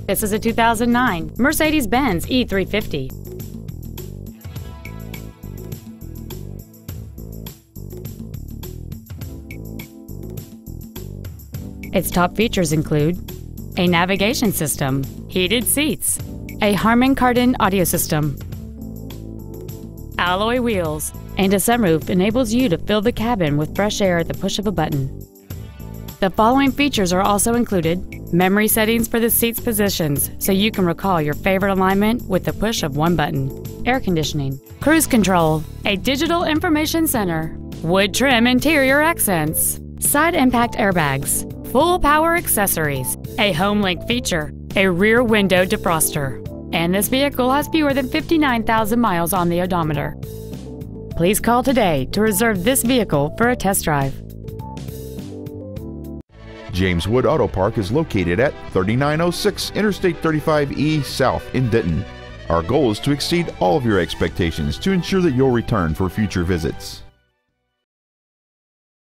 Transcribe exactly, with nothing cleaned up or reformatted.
This is a two thousand nine Mercedes-Benz E three fifty. Its top features include a navigation system, heated seats, a Harman Kardon audio system, alloy wheels, and a sunroof enables you to fill the cabin with fresh air at the push of a button. The following features are also included: memory settings for the seat's positions so you can recall your favorite alignment with the push of one button, air conditioning, cruise control, a digital information center, wood trim interior accents, side impact airbags, full power accessories, a HomeLink feature, a rear window defroster, and this vehicle has fewer than fifty-nine thousand miles on the odometer. Please call today to reserve this vehicle for a test drive. James Wood Auto Park is located at thirty-nine oh six Interstate thirty-five E South in Denton. Our goal is to exceed all of your expectations to ensure that you'll return for future visits.